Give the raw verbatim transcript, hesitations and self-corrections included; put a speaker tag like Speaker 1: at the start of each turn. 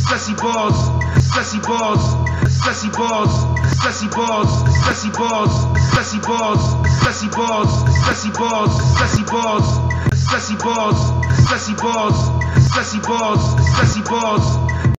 Speaker 1: Stressy balls, stressy balls, stressy balls, stressy balls, stressy balls, stressy balls, stressy balls, stressy balls, stressy balls, stressy balls, stressy balls, stressy balls, stressy balls.